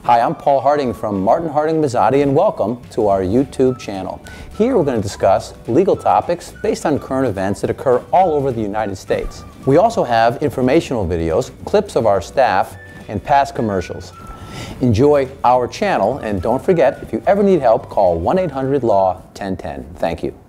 Hi, I'm Paul Harding from Martin Harding Mazzotti, and welcome to our YouTube channel. Here we're going to discuss legal topics based on current events that occur all over the United States. We also have informational videos, clips of our staff, and past commercials. Enjoy our channel, and don't forget, if you ever need help, call 1-800-LAW-1010. Thank you.